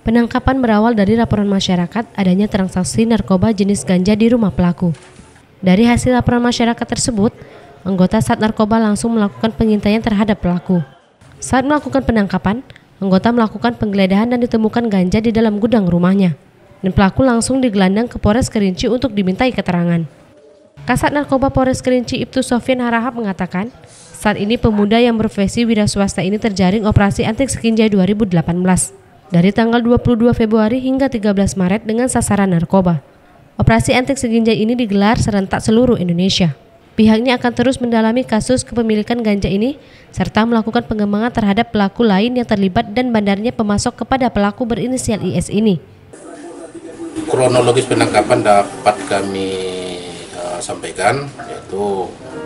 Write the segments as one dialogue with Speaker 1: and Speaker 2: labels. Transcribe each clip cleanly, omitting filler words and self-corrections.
Speaker 1: Penangkapan berawal dari laporan masyarakat adanya transaksi narkoba jenis ganja di rumah pelaku. Dari hasil laporan masyarakat tersebut, anggota Sat Narkoba langsung melakukan pengintaian terhadap pelaku. Saat melakukan penangkapan, anggota melakukan penggeledahan dan ditemukan ganja di dalam gudang rumahnya. Dan pelaku langsung digelandang ke Polres Kerinci untuk dimintai keterangan. Kasat Narkoba Polres Kerinci Ibtu Sofyan Harahap mengatakan, saat ini pemuda yang berprofesi wira swasta ini terjaring operasi anti sekinjai 2018 dari tanggal 22 Februari hingga 13 Maret dengan sasaran narkoba. Operasi anti sekinjai ini digelar serentak seluruh Indonesia. Pihaknya akan terus mendalami kasus kepemilikan ganja ini serta melakukan pengembangan terhadap pelaku lain yang terlibat dan bandarnya pemasok kepada pelaku berinisial IS ini.
Speaker 2: Kronologis penangkapan dapat kami sampaikan, yaitu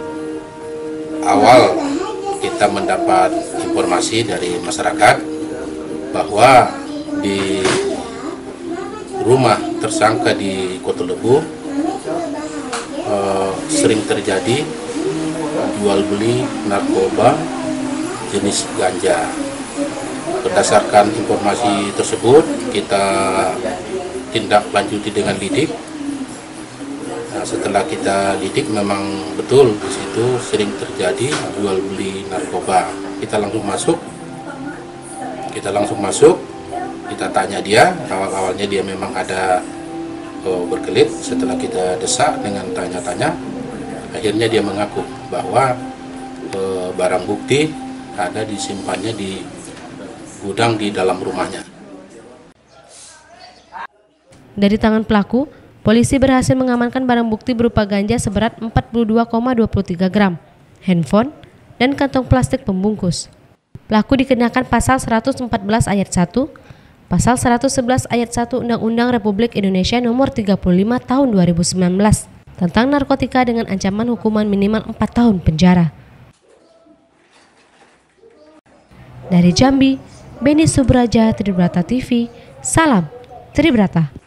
Speaker 2: awal kita mendapat informasi dari masyarakat bahwa di rumah tersangka di Kota Lebu sering terjadi jual beli narkoba jenis ganja. Berdasarkan informasi tersebut, kita tindak lanjuti dengan lidik. Nah, setelah kita lidik, memang betul di situ sering terjadi jual beli narkoba. Kita langsung masuk, kita tanya dia. Awal-awalnya dia memang ada berkelit. Setelah kita desak dengan tanya-tanya, akhirnya dia mengaku bahwa barang bukti ada disimpannya di gudang di dalam rumahnya.
Speaker 1: Dari tangan pelaku, polisi berhasil mengamankan barang bukti berupa ganja seberat 42,23 gram, handphone, dan kantong plastik pembungkus. Pelaku dikenakan pasal 114 ayat 1, pasal 111 ayat 1 Undang-Undang Republik Indonesia Nomor 35 Tahun 2019 tentang narkotika dengan ancaman hukuman minimal 4 tahun penjara. Dari Jambi, Beni Subraja, Tribrata TV, salam Tribrata.